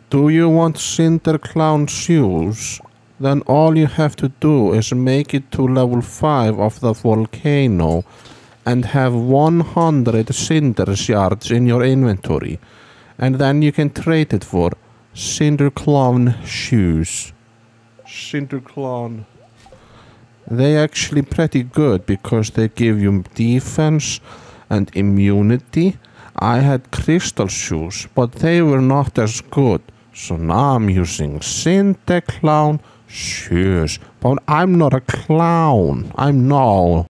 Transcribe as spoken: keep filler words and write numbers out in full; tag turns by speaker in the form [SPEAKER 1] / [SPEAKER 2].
[SPEAKER 1] Do you want Cinderclown shoes? Then all you have to do is make it to level five of the volcano and have one hundred cinder shards in your inventory. And then you can trade it for Cinderclown shoes. Cinderclown. They actually pretty good because they give you defense and immunity. I had crystal shoes, but they were not as good. So now I'm using Cinderclown shoes. But I'm not a clown. I'm no.